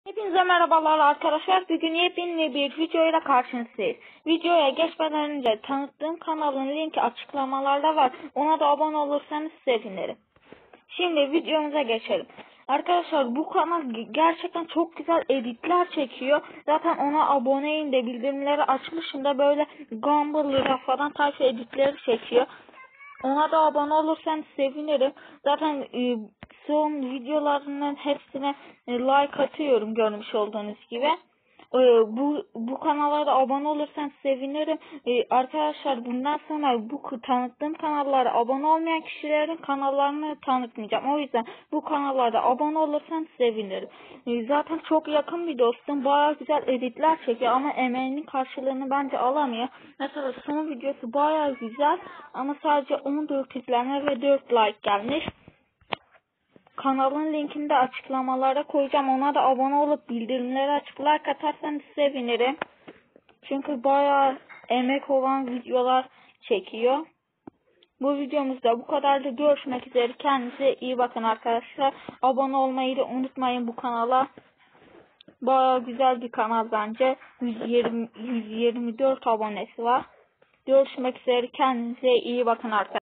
Hepinize merhabalar arkadaşlar. Bugün yepyeni bir videoyla karşınızdayız. Videoya geçmeden önce tanıttığım kanalın linki açıklamalarda var. Ona da abone olursanız sevinirim. Şimdi videomuza geçelim. Arkadaşlar bu kanal gerçekten çok güzel editler çekiyor. Zaten ona aboneyim de bildirimleri açmışım da böyle Gumball'la falan tayfa editleri çekiyor. Ona da abone olursanız sevinirim. Zaten son videolarının hepsine like atıyorum görmüş olduğunuz gibi. Bu kanala da abone olursanız sevinirim. Arkadaşlar bundan sonra bu tanıttığım kanallara abone olmayan kişilerin kanallarını tanıtmayacağım. O yüzden bu kanallarda abone olursanız sevinirim. Zaten çok yakın bir dostum. Bayağı güzel editler çekiyor ama emeğinin karşılığını bence alamıyor. Mesela son videosu bayağı güzel ama sadece 14 izlenme ve 4 like gelmiş. Kanalın linkini de açıklamalara koyacağım. Ona da abone olup bildirimleri açıp like atarsanız sevinirim. Çünkü bayağı emek olan videolar çekiyor. Bu videomuzda bu kadardı. Görüşmek üzere. Kendinize iyi bakın arkadaşlar. Abone olmayı da unutmayın bu kanala. Bayağı güzel bir kanal bence. 124 abonesi var. Görüşmek üzere. Kendinize iyi bakın arkadaşlar.